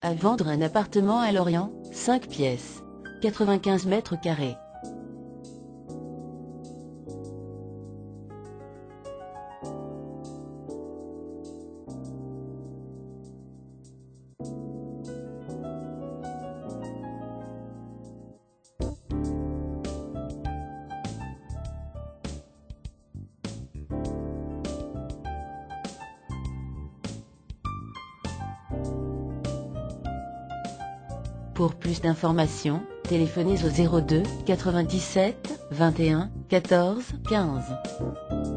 À vendre un appartement à Lorient, 5 pièces, 95 mètres carrés. Pour plus d'informations, téléphonez au 02 97 21 14 15.